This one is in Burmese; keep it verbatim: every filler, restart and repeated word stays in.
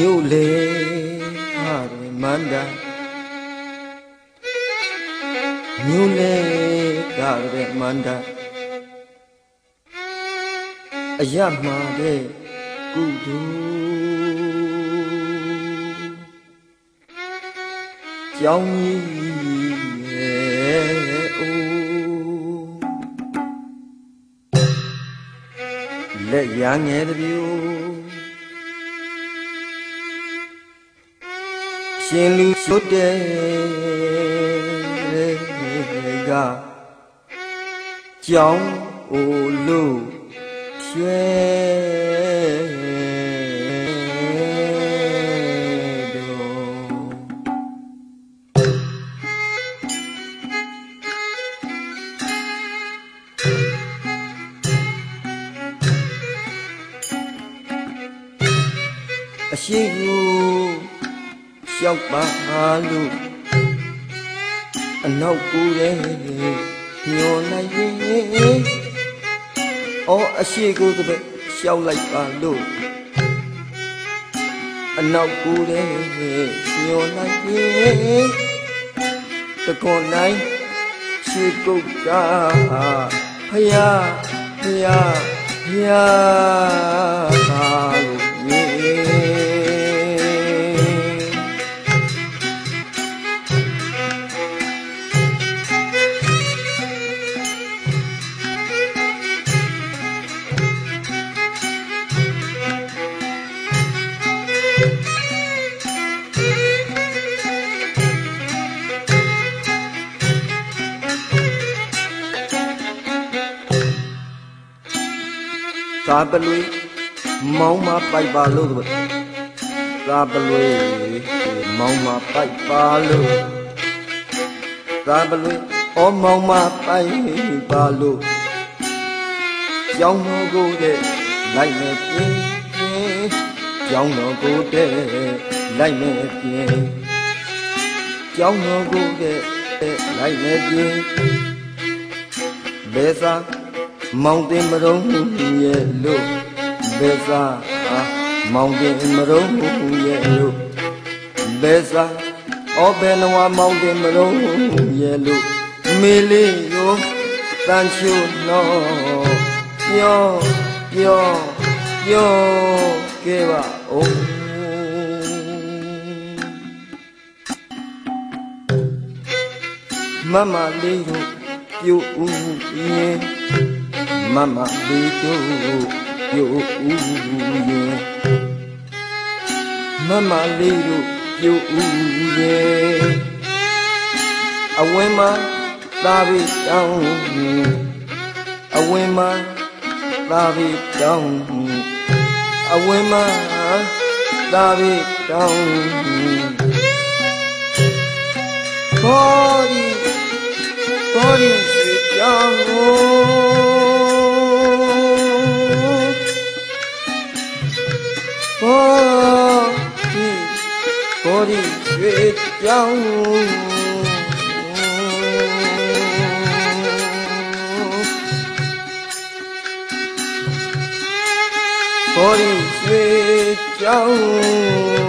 မြို့လေဟာမန္တမြို့လေကာရမန္တအယမှာတဲ့ကုသိုလ်ကြောင်းကြီးရဲ့အိုးလက်ရငယ်တပြိုရှင်လူရှုတဲ့ကကြောင်းအိုလို့ရွှဲအရှိကိုရှောက်ပါလို့အနောက်ကိုယ်ရဲ့ညောလိုက်ရင်အော်အရှိကိုကပဲရှောက်လိုက်ပါလို့အနောက်ကိုယ်ရဲ့ညောလိုက်ရင်တကောနိုင်ရှိကုတ်ကဖယားဖယားဖယားပါလို့သာပလွေမောင်းမပိုက်ပါလို့သာပလွေမောင်းမပိုက်ပါလို့သာပလွေအော်မောင်းမပိုက်ပါလို့ကြောင်းတော်ကိုတဲ့လိုက်မဲ့ပြင်းကြောင်းတော်ကိုတဲ့လိုက်မဲ့ပြင်းကြောင်းတော်ကိုတဲ့လိုက်မဲ့ပြင်းဘယ်သာမောင်တင်မရုံးရဲ့လို့ဘယ်စာမောင်တင်မရုံးရဲ့လို့ဘယ်စာအော်ဘယ်နဝမောင်တင်မရုံးရဲ့လို့မေလေးရောတန်ချိုနော်ပြောပြောပြောခဲ့ပါဦးမမလေးတို့ပြူဦးရင်မမလေးတို့ပြိုဦးရဲ့မမလေးတို့ပြိုဦးရဲ့အဝင်းမှာသာပြီးတောင်းအဝင်းမှာသာပြီးတောင်းအဝင်းမှာသာပြီးတောင်းဘောဒီဘောဒီကြောင်းဘောဒီဘောဒီရွှေကြောင်းဘောဒီရွှေကြောင်း